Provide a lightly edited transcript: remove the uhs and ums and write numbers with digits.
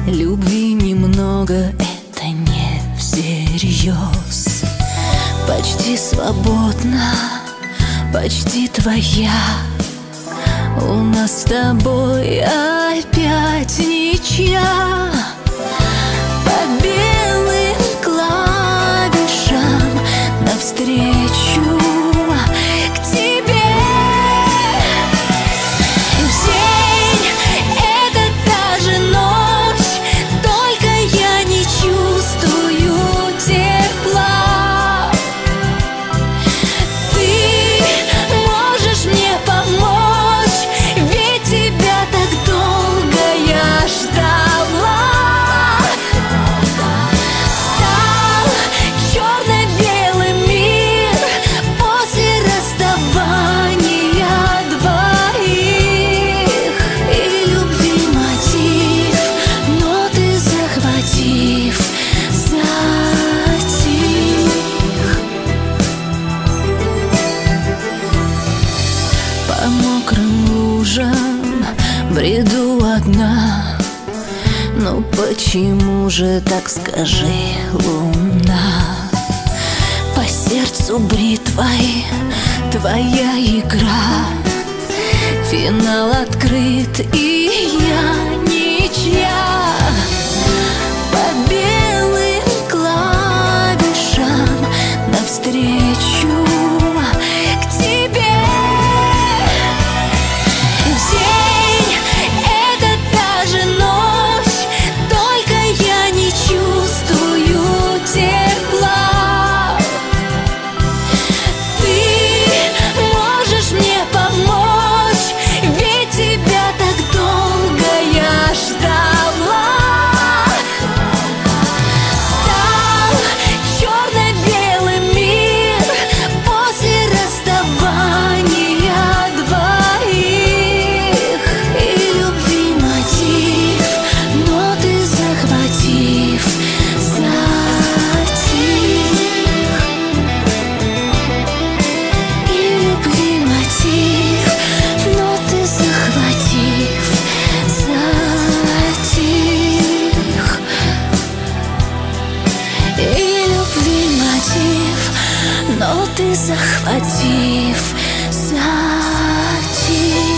Любви немного, это не всерьез. Почти свободна, почти твоя. У нас с тобой опять ничья. По белым клавишам навстречу к тебе. День — это та же ночь, только я не чувствую тепла. Ты можешь мне помочь, ведь тебя так долго я ждала. Стал черно-белый мир после расставания двоих. И любви мотив, ноты захватив, затих. По мокрым лужам бреду одна. Ну почему же так, скажи, луна? По сердцу бритвой твоя игра. Финал открыт, и я ничья. По белым клавишам навстречу к тебе. День — это та же ночь, только я не чувствую тепла. Ты можешь мне помочь, ведь тебя так долго я ждала. Стал черно-белый мир после расставания двоих. И любви мотив, ноты захватив, затих. И любви мотив, ноты захватив, затих. И любви мотив, ноты захватив, затих.